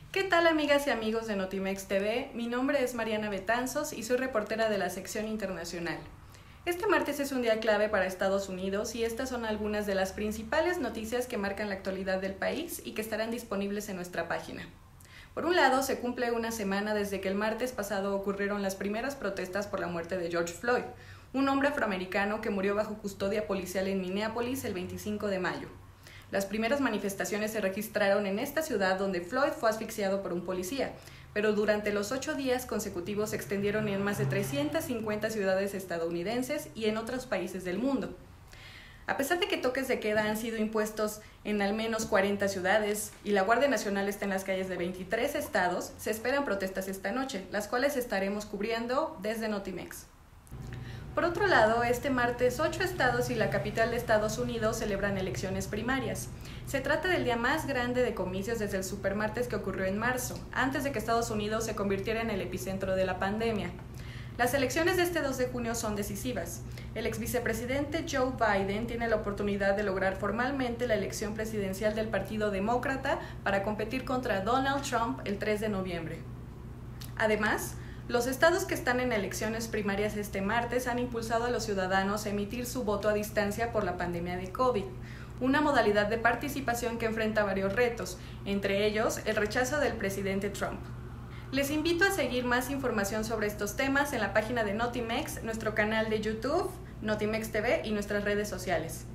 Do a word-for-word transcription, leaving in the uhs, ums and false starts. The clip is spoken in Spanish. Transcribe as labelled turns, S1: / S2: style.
S1: ¿Qué tal, amigas y amigos de Notimex T V? Mi nombre es Mariana Betanzos y soy reportera de la sección internacional. Este martes es un día clave para Estados Unidos y estas son algunas de las principales noticias que marcan la actualidad del país y que estarán disponibles en nuestra página. Por un lado, se cumple una semana desde que el martes pasado ocurrieron las primeras protestas por la muerte de George Floyd, un hombre afroamericano que murió bajo custodia policial en Minneapolis el veinticinco de mayo. Las primeras manifestaciones se registraron en esta ciudad donde Floyd fue asfixiado por un policía, pero durante los ocho días consecutivos se extendieron en más de trescientas cincuenta ciudades estadounidenses y en otros países del mundo. A pesar de que toques de queda han sido impuestos en al menos cuarenta ciudades y la Guardia Nacional está en las calles de veintitrés estados, se esperan protestas esta noche, las cuales estaremos cubriendo desde Notimex. Por otro lado, este martes, ocho estados y la capital de Estados Unidos celebran elecciones primarias. Se trata del día más grande de comicios desde el supermartes que ocurrió en marzo, antes de que Estados Unidos se convirtiera en el epicentro de la pandemia. Las elecciones de este dos de junio son decisivas. El ex vicepresidente Joe Biden tiene la oportunidad de lograr formalmente la elección presidencial del Partido Demócrata para competir contra Donald Trump el tres de noviembre. Además, los estados que están en elecciones primarias este martes han impulsado a los ciudadanos a emitir su voto a distancia por la pandemia de COVID, una modalidad de participación que enfrenta varios retos, entre ellos el rechazo del presidente Trump. Les invito a seguir más información sobre estos temas en la página de Notimex, nuestro canal de YouTube, Notimex T V y nuestras redes sociales.